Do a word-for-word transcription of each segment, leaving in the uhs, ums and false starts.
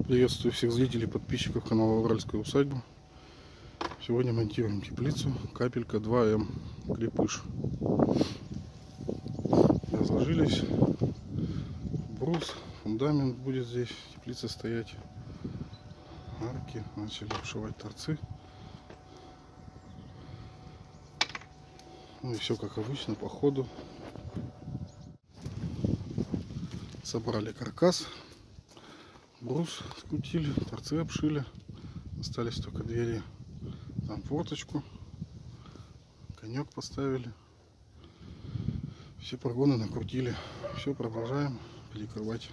Приветствую всех зрителей и подписчиков канала Уральская усадьба. Сегодня монтируем теплицу Капелька два эм Крепыш. Разложились. Брус, фундамент будет здесь, теплица стоять. Арки, начали обшивать торцы. Ну и все как обычно по ходу. Собрали каркас. Брус скрутили, торцы обшили. Остались только двери, там форточку, конек поставили. Все прогоны накрутили. Все, продолжаем перекрывать.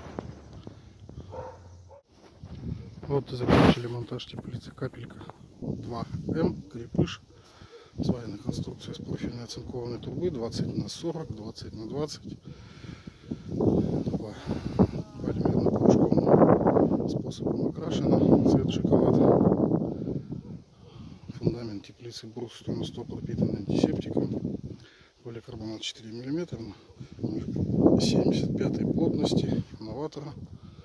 Вот и закончили монтаж теплицы Капелька два эм Крепыш. Сварена конструкция с профильной оцинкованной трубы двадцать на сорок, двадцать на двадцать. Труба полимерно-порошковым способом окрашена, цвет шоколад. Фундамент теплицы брус сто на сто пропитан антисептиком. Поликарбонат четыре миллиметра, семьдесят пятой плотности, новатора.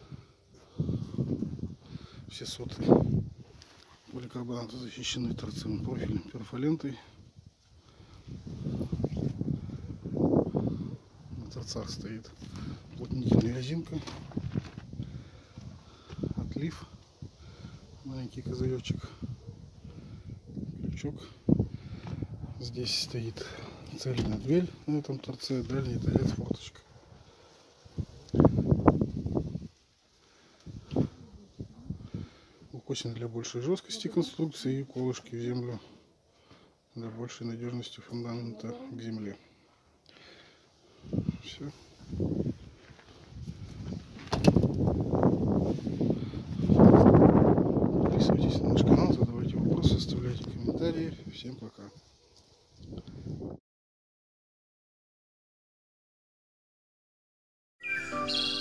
Все соты поликарбоната защищены торцевым профилем, перфолентой. На торцах стоит уплотнительная резинка, отлив, маленький козыречек, крючок. Здесь стоит цельная дверь на этом торце, дальний торец, форточка. Укосин для большей жесткости конструкции и колышки в землю для большей надежности фундамента к земле. Все. Подписывайтесь на наш канал, задавайте вопросы, оставляйте комментарии. Всем пока. Thank you.